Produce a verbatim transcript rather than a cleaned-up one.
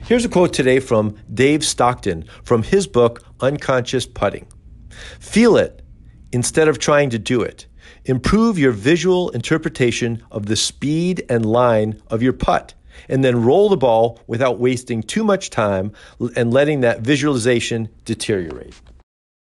Here's a quote today from Dave Stockton from his book, Unconscious Putting. Feel it instead of trying to do it. Improve your visual interpretation of the speed and line of your putt, and then roll the ball without wasting too much time and letting that visualization deteriorate.